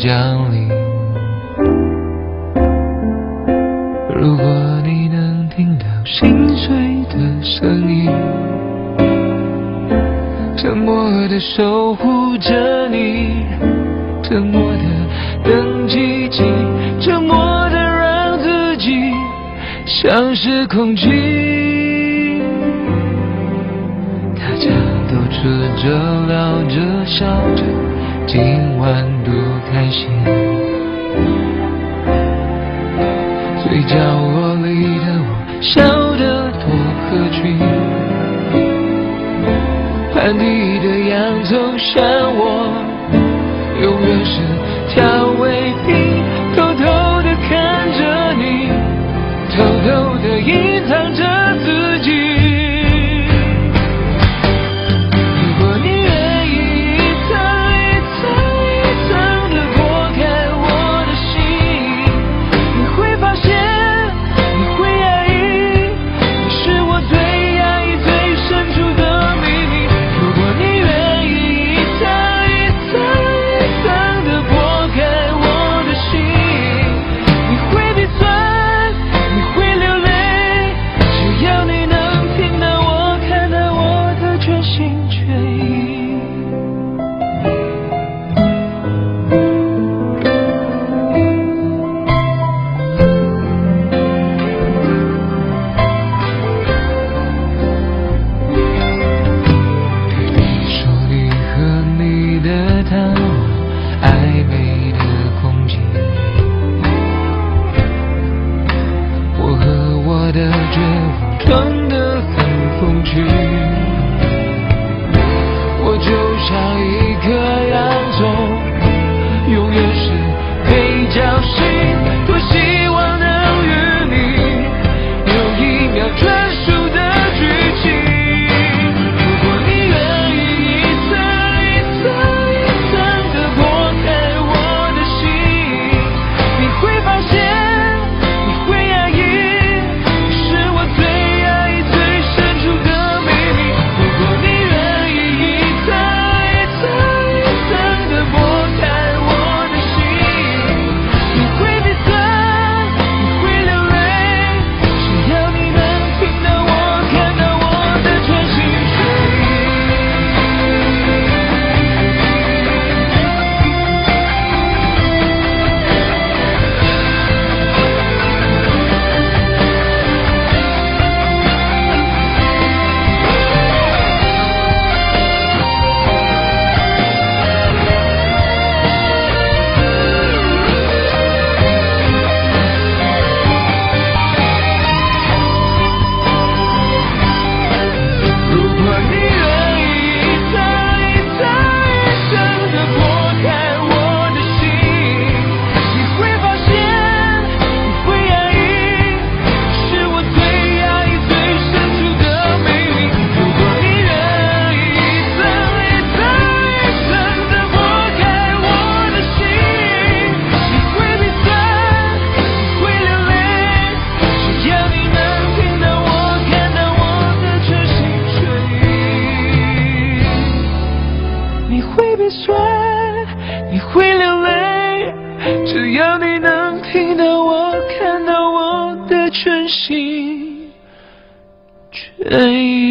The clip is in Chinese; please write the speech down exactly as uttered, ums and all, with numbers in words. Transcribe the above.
降临。如果你能听到心碎的声音，沉默地守护着你，沉默地等奇迹，沉默地让自己像是空气。大家都吃着聊着笑着，今晚多开心。最角落里的我笑得多合群，盘底的洋葱像我永远是调味品，偷偷地看着你，偷偷地隐藏着自己。如果你愿意一层一层一层地剥开我的心，你会发现你会压抑，你是我最压抑最深处的秘密。如果你愿意一层一层一层地剥开我的心，你会鼻酸，你会流泪，只要你能听到我，看到我的全心全意。对你说你和你的他，暧昧的空气，我和我的绝望装得很风趣。我就像一颗洋葱，永远是配角戏，多希望能与你有一秒专属的剧情。如果你愿意一层一层一层地剥开我的心，你会发现你会压抑，你是我最压抑最深处的秘密。如果你愿意一层一层一层地剥开我的心，你会鼻酸，你会流泪，只要你能听到我，看到我的全心全意。如果你愿意一层一层一层地剥开我的心，你会发现你会压抑，是我最压抑最深处的秘密。如果你愿意一层一层一层地剥开我的心，你会鼻酸，你会流泪，只要你能听到我，看到我的全心全意。你会鼻酸，你会流泪，只要你能听到我，看到我的全心全意。